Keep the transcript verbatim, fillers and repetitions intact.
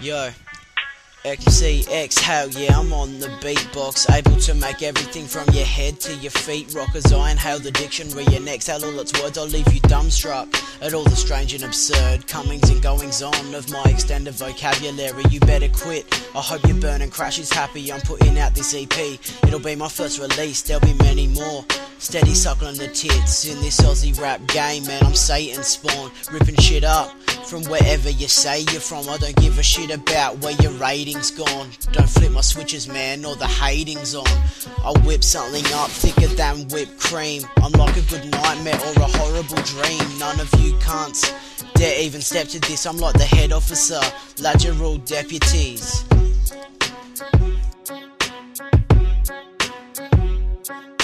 Yo, X C X, hell yeah, I'm on the beatbox, able to make everything from your head to your feet rock. As I inhale the dictionary and exhale all its words, I'll leave you dumbstruck at all the strange and absurd comings and goings on of my extended vocabulary. You better quit, I hope your burning crash is happy. I'm putting out this E P, it'll be my first release, there'll be many more. Steady suckling the tits in this Aussie rap game, man, I'm Satan spawn, ripping shit up from wherever you say you're from. I don't give a shit about where your rating's gone. Don't flip my switches, man, or the hating's on. I'll whip something up thicker than whipped cream. I'm like a good nightmare or a horrible dream. None of you cunts dare even step to this. I'm like the head officer, lads, you're all deputies.